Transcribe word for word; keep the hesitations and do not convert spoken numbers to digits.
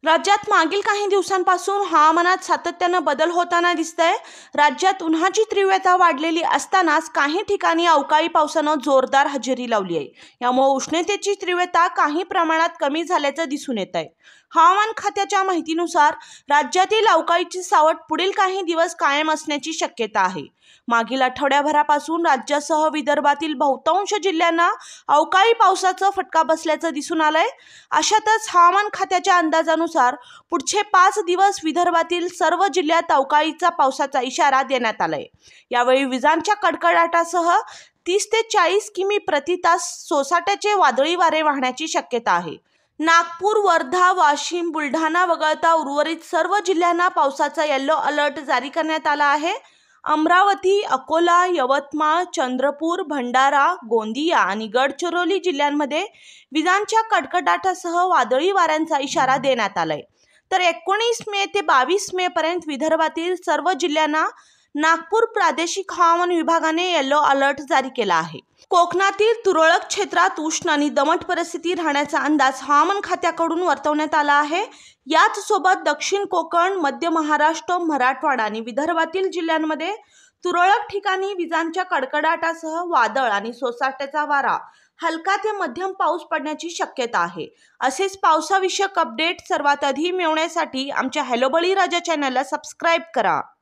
राज्यात मागील काही दिवसांपासून हवामानात सातत्याने बदल होताना दिसतंय। राज्यात उन्हाची तीव्रता वाढलेली असतानाच काही ठिकाणी अवकाळी पावसानं जोरदार हजेरी लावली आहे। यामुळे उष्णतेची तीव्रता काही प्रमाणात कमी झाल्याचं दिसून येत आहे। हवामान खात्याच्या माहितीनुसार राज्यातील अवकाळीची सावट पुढील काही दिवस कायम असण्याची शक्यता आहे। मागील आठवड्याभरापासून राज्यासह विदर्भातील बहुतांश जिल्ह्यांना अवकाळी पावसाचा फटका बसल्याचं दिसून आलंय। अशातच हवामान खात्याच्या अंदाजानुसार पुढचे पाच दिवस विदर्भातील सर्व जिल्ह्यात अवकाळीचा पावसाचा इशारा देण्यात आलाय। यावेळी विजांच्या कडकडाटासह तीस ते चाळीस किमी प्रति तास सोसाट्याचे वादळी वारे वाहण्याची शक्यता आहे। नागपूर, वर्धा, वाशिम, बुलढाणा वगळता उर्वरित सर्व जिल्ह्यांना पावसाचा येलो अलर्ट जारी करण्यात आला आहे। अमरावती, अकोला, यवतमाळ, चंद्रपूर, भंडारा, गोंदिया आणि गडचिरोली जिल्ह्यांमध्ये विजांच्या कडकडाटासह वादळी वाऱ्यांचा इशारा देण्यात आलाय। तर एकोणीस मे ते बावीस मे पर्यंत विदर्भातील सर्व जिल्ह्यांना नागपूर प्रादेशिक हवामान विभागाने येलो अलर्ट जारी केला आहे। कोकणातील तुरळक क्षेत्रात उष्ण आणि दमट परिस्थिती राहण्याचा अंदाज हवामान खात्याकडून वर्तवण्यात आला आहे। याच सोबत दक्षिण कोकण, मध्य महाराष्ट्र, मराठवाडा आणि विदर्भातील जिल्ह्यांमध्ये तुरळक ठिकाणी विजांच्या कडकडाटासह वादळ आणि सोसाट्याचा वारा, हलका ते मध्यम पाऊस पडण्याची शक्यता आहे। असेच पावसाविषयक अपडेट सर्वात आधी मिळवण्यासाठी आमच्या हॅलो बळीराजा चॅनलला सबस्क्राईब करा।